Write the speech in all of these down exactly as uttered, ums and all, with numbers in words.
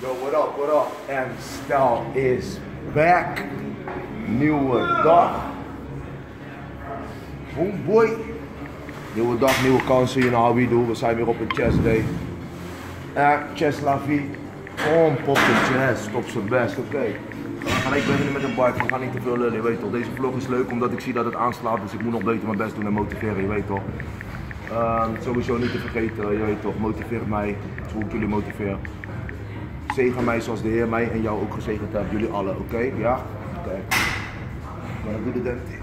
Yo, what up, what up? M-Style is back. Nieuwe dag. Homeboy. Nieuwe dag, nieuwe kansen, you know how we do. We zijn weer op een chess day. Eh, chess la vie. Kom, pop de chess, top zijn best, oké. Okay. We gaan gelijk beginnen met een bike, we gaan niet te veel lullen, je weet toch. Deze vlog is leuk omdat ik zie dat het aanslaat, dus ik moet nog beter mijn best doen en motiveren, je weet toch. Uh, sowieso niet te vergeten, je weet toch, motiveer mij, zoals ik jullie motiveer. Zegen mij zoals de Heer mij en jou ook gezegend heeft, jullie allen, oké? Okay? Ja? Oké. Okay. Maar dan doe de dent in.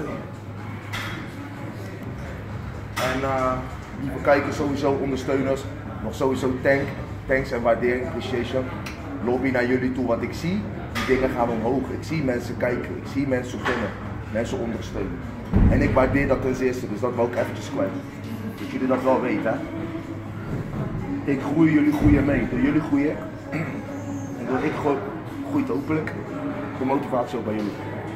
En uh, lieve kijkers, sowieso ondersteuners, nog sowieso tank, thanks en waardering, appreciation. Lobby naar jullie toe, want ik zie, die dingen gaan omhoog. Ik zie mensen kijken, ik zie mensen vinden, mensen ondersteunen. En ik waardeer dat ten zeerste, dus dat wil ik eventjes kwijt. Dat jullie dat wel weten, hè. Ik groei, jullie groeien mee. Door jullie groeien en door ik groei, groeit hopelijk de motivatie ook bij jullie.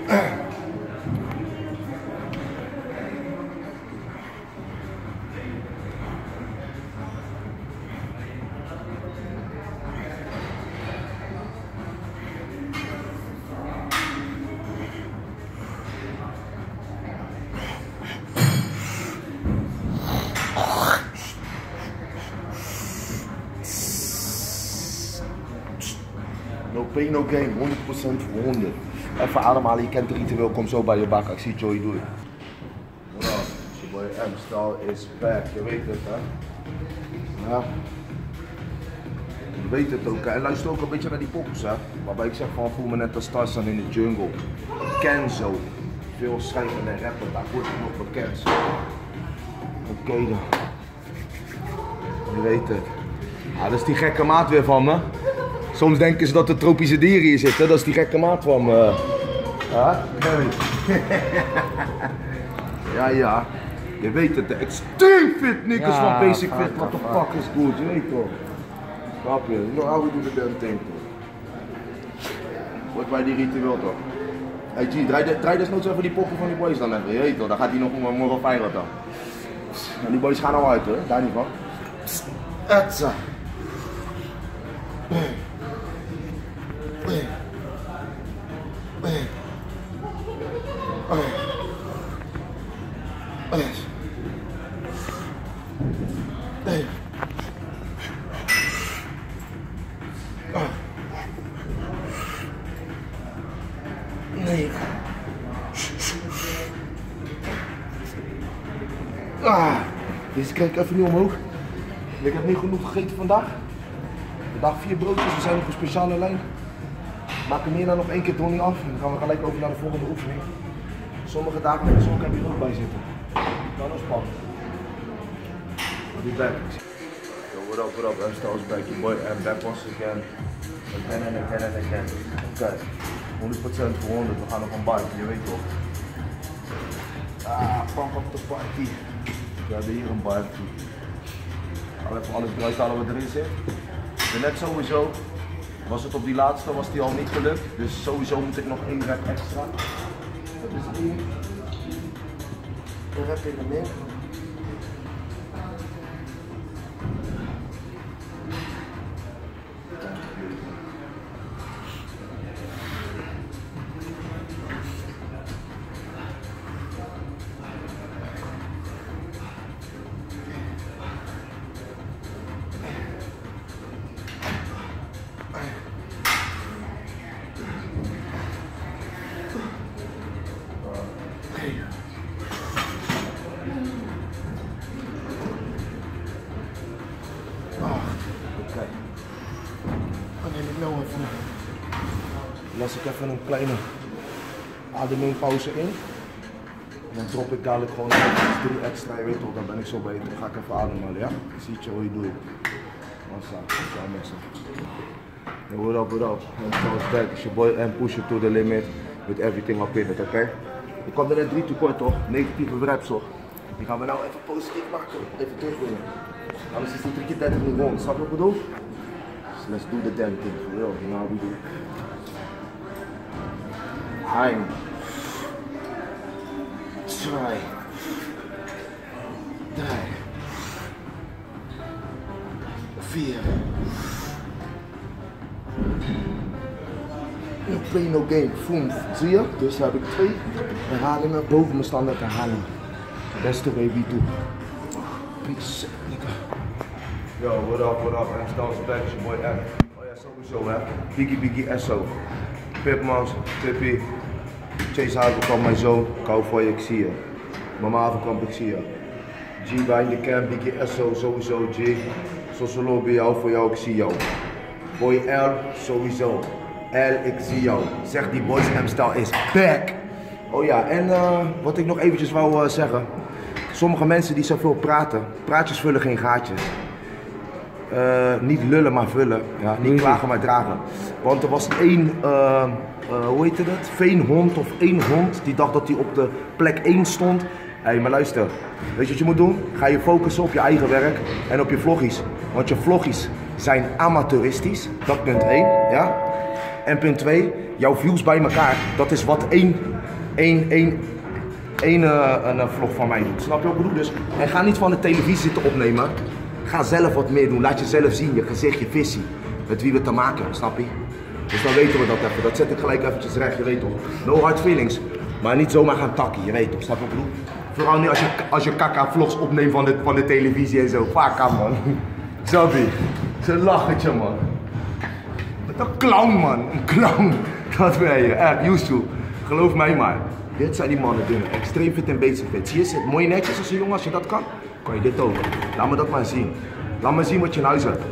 No pain, no gain, honderd procent voor honderd. Even ademhalen, je kent de ritueel, kom zo bij je bak, ik zie het, Joey, doe het. What up, your boy M-Style is back, je weet het, hè? Ja. Je weet het ook, hè? En luister ook een beetje naar die poppers, hè? Waarbij ik zeg van, voel me net als Tarzan in de jungle. Kenzo, veel schrijven en rappen, daar wordt het nog bekend. Oké okay, dan. Je weet het. Ja, dat is die gekke maat weer van me. Soms denken ze dat er tropische dieren hier zitten, dat is die gekke maat van me. Ja? Ja, ja. Je weet het, de extreem fit niggers ja, van Basic Fit, what the fuck is good, je weet toch. Snap je? You know how we do the damn thing toch. Wordt bij die ritueel toch. Hey G, draai, draai desnoods even die poppen van die boys dan even, je weet toch, dan gaat hij nog morgen veilig dan. En die boys gaan al uit hoor, daar niet van. Etza. Nee. Ah, deze krijg ik even niet omhoog. Ik heb niet genoeg gegeten vandaag. Vandaag vier broodjes, we zijn op een speciale lijn. We maken meer dan nog één keer Donnie af en dan gaan we gelijk over naar de volgende oefening. Sommige dagen met de zon heb je er ook bij zitten. Dat is spannend. I'll be back. Yo, what up, what up, M-Style is back, your boy M, back once again. Again and again and again. Oké, okay. honderd procent voor honderd, we gaan nog een bike, je weet toch. Ah, pump up the party. We hebben hier een bike. Even alles eruit halen wat erin zit. En net sowieso was het op die laatste was die al niet gelukt, dus sowieso moet ik nog één rep extra. Dat is één. Een rep in de min. Las ik even een kleine ademingpauze in. En dan drop ik dadelijk gewoon drie extra, je weet toch, dan ben ik zo beter. Dan ga ik even ademhalen, ja? Je ziet je hoe je doet. Massa, zo mensen. Yo, what up, what up? M-Style is back, it's your boy M, push it to the limit with everything up in it, oké? Okay? Ik kwam er net drie tekort toch? Negatieve reps toch? Die gaan we nou even positief maken, even terugwinnen. Anders is die drie keer dertig niet rond, snap je wat ik bedoel? So let's do the damn thing, for real, you know how we do. Ein, zwei, drei, vier, pain no gain. Boom. Zie je? Dus heb ik twee herhalingen boven mijn standaard herhaling. That's the way we do. Peace, nigga. Yo, what up, what up? En stel back, is je boy M. Oh ja, sowieso hè. Biggie Biggie S O. Pipmans, Tippy. Chase Havenkamp, mijn zoon. Ik hou van je, ik zie je. Mama Havenkamp, ik zie je. G bij in de camp, Biggie S O, sowieso G. Sosolo bij jou, voor jou, ik zie jou. Boy L, sowieso. L, ik zie jou. Zeg die boys M-style is back. Oh ja, en uh, wat ik nog eventjes wou uh, zeggen. Sommige mensen die zoveel praten, praatjes vullen geen gaatjes. Uh, niet lullen maar vullen, ja, niet klagen maar dragen. Want er was één, uh, uh, hoe heette dat? Veenhond of één hond die dacht dat hij op de plek één stond. Hé, hey, maar luister, weet je wat je moet doen? Ga je focussen op je eigen werk en op je vloggies. Want je vloggies zijn amateuristisch, dat punt één, ja? En punt twee, jouw views bij elkaar, dat is wat één, één, één, één uh, een vlog van mij doet. Snap je wat ik bedoel? Dus, en ga niet van de televisie zitten opnemen. Ga zelf wat meer doen. Laat jezelf zien, je gezicht, je visie. Met wie we te maken hebben, snap je? Dus dan weten we dat even. Dat zet ik gelijk eventjes recht, je weet toch. No hard feelings. Maar niet zomaar gaan takkie, je weet toch. Snap je wat ik bedoel? Vooral niet als je, als je kaka vlogs opneemt van de, van de televisie en zo. Fuck aan man. Snap je? Ze lachertje man. Een clown man, een clown. Dat ben je, echt, used to. Geloof mij maar. Dit zijn die mannen dingen. Extreem fit en basic fit. Zie je, zit mooi netjes als een jongen, als je dat kan. Kan je dit ook. Laat me dat maar zien. Laat me zien wat je in huis hebt.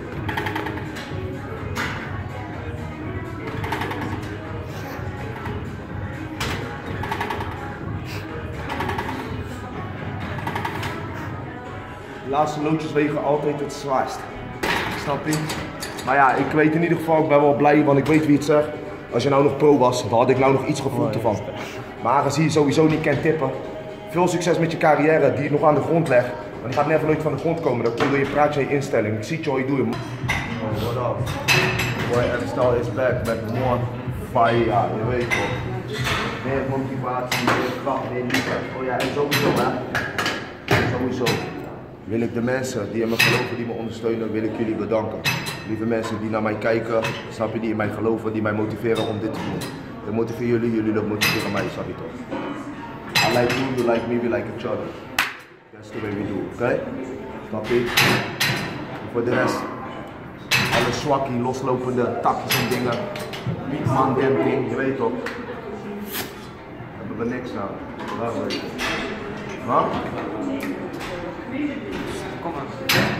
De laatste loodjes wegen altijd het zwaarst. Snap je? Maar ja, ik weet in ieder geval, ik ben wel blij, want ik weet wie het zegt. Als je nou nog pro was, dan had ik nou nog iets gevoeld ervan. Maar aangezien je sowieso niet kent tippen, veel succes met je carrière die je nog aan de grond legt. Want die gaat never nooit van de grond komen, dat komt door je praatje en je instelling. Ik zie het je al, je doet hem. Oh, what up? Boy, M-style is back met more fire, je weet toch. Meer motivatie, meer kracht, meer liefde. Oh ja, en sowieso hè. Sowieso. Wil ik de mensen die in me geloven, die me ondersteunen, wil ik jullie bedanken. Lieve mensen die naar mij kijken, snap je, die in mij geloven, die mij motiveren om dit te doen. Ik motiveer jullie, jullie motiveren mij, snap je toch? I like you, you like me, we like each other. That's the way we do, oké? Okay? Snap je? Voor de rest, alle zwakkie, loslopende takjes en dingen, niet man demping, je weet toch? Daar hebben we niks aan. Waar weet je? Wat? Kom maar.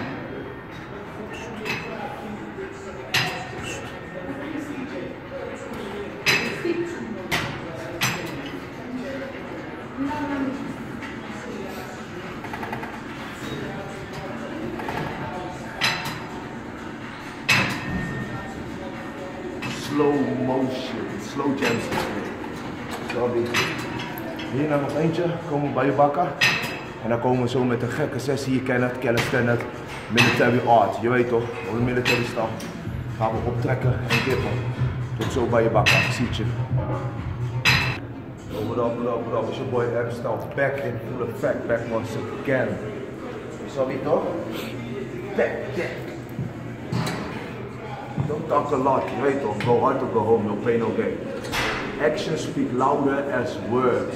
Slow motion, slow jams. Sorry. Hierna nog eentje, komen we bij je bakken. En dan komen we zo met een gekke sessie, je kent het, calisthenics, military art, je weet toch, op de military staf. Gaan we optrekken en dippen. Tot zo bij je bakken, ik zie je. Yo, what up, what up, what up, it's your boy M-style, back in full effect, back once again. Sorry toch? Back, back. Don't talk a lot, je weet toch, go hard or go home, no pain, no gain. Actions speak louder as words.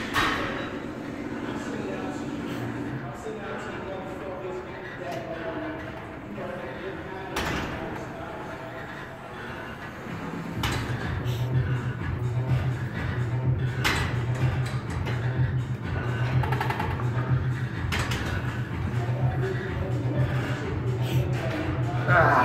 Ah.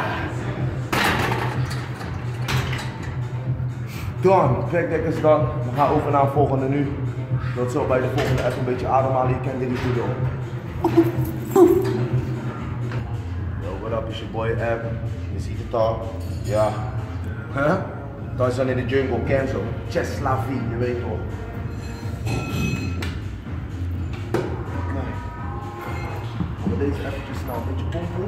Dan, backdeck is dan. We gaan over naar een volgende nu. Dat zo bij de volgende even een beetje ademhalen. Je kent dit niet goed doen. Yo, what up, is your boy App. Je ziet het al. Ja. Huh? Dan is dan in de jungle, Kenzo. Cheslavie, je weet toch. Gaan we deze eventjes snel een beetje pompen.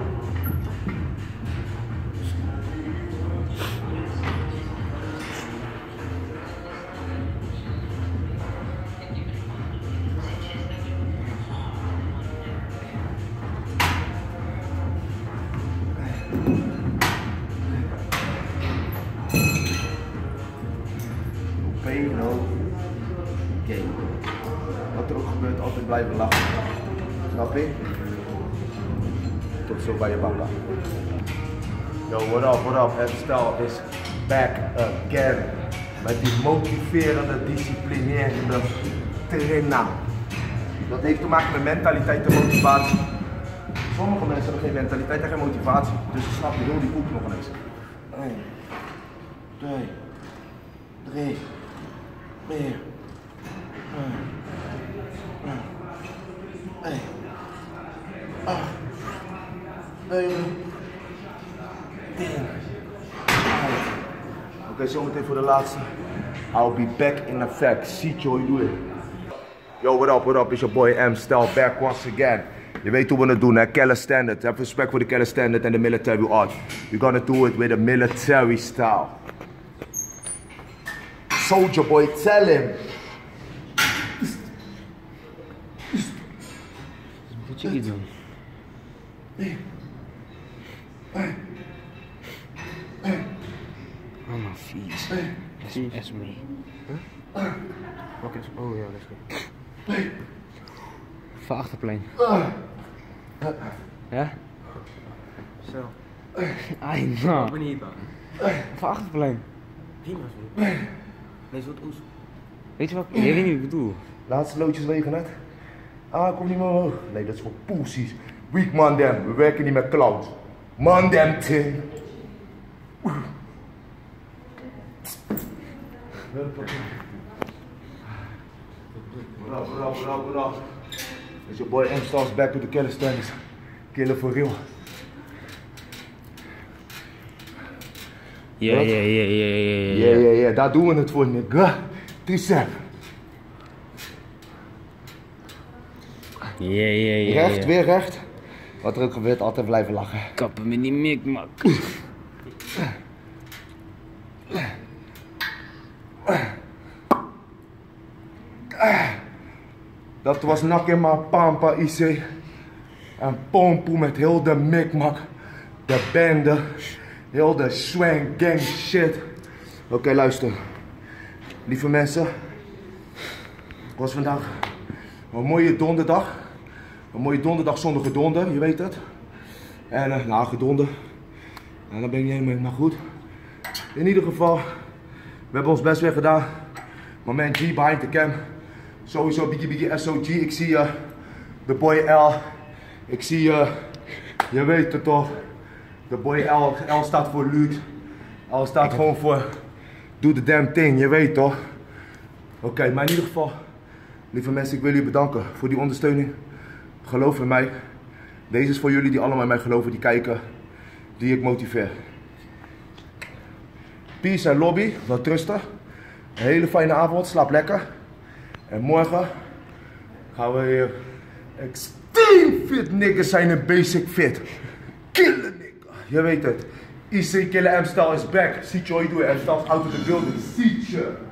no game. Wat er ook gebeurt, altijd blijven lachen. Snap je? Tot zo bij je papa. Yo, what up, what up? Herstel is back again. Met die motiverende, disciplinerende trainer. Dat heeft te maken met mentaliteit en motivatie. Sommige mensen hebben geen mentaliteit en geen motivatie. Dus je snapt heel die koek nog eens. één, twee, drie, vier, vijf, acht, negen, tien. Oké, zometeen voor de laatste. I'll be back in effect. See you do it. Yo, what up, what up? It's your boy M. Stel back once again. Je weet hoe we het doen, hè? Keller Standard. Heb respect voor de Keller Standard en de military art. We're gonna do it with a military style. Soldier boy, tell him. Moet je iets doen? Allemaal vies. That's me. Huh? Oké, oh ja, dat is goed. Van achterplein. Ja? Zo. Ai, nou. Ik ben niet bang. Van achterplein. Prima zo. Nee, zo het oes. Weet je wat? Je weet niet wat ik bedoel. Laatste loodjes wegen net. Ah, kom niet meer omhoog. Nee, dat is voor poesies. Weak man them. We werken niet met cloud. Man them thing. What up, what up, what up, what up? It's your boy M. Stars back with the Keller Standards. Killer for real. Ja, ja, ja, ja, ja, ja. Ja, ja, ja, daar doen we het voor, nigga. Tricep. Ja, ja, ja. Recht, weer recht. Wat er ook gebeurt, altijd blijven lachen. Kappen met die mikmak. Dat was Nakema Pampa I C. En Pompoe met heel de mikmak. De bende. Heel de swang gang shit. Oké, okay, luister. Lieve mensen. Het was vandaag een mooie donderdag. Een mooie donderdag zonder gedonder, je weet het. En uh, nou, gedonder. En dan ben ik niet helemaal, maar goed. In ieder geval, we hebben ons best weer gedaan. Mijn man G behind the cam. Sowieso Biggie Biggie S O G. Ik zie je. Uh, de boy L. Ik zie je. Uh, je weet het toch. De boy L. L staat voor Luut. L staat gewoon voor. Doe the damn thing, je weet toch. Oké, okay, maar in ieder geval. Lieve mensen, ik wil jullie bedanken voor die ondersteuning. Geloof in mij. Deze is voor jullie die allemaal in mij geloven, die kijken. Die ik motiveer. Peace en lobby. Wat rusten. Een hele fijne avond. Slaap lekker. En morgen gaan we weer extreme fit niggas zijn en basic fit. Killen nigga. Je weet het. I C Killer M Style is back. See you, you do it. M Style is out of the building. See you.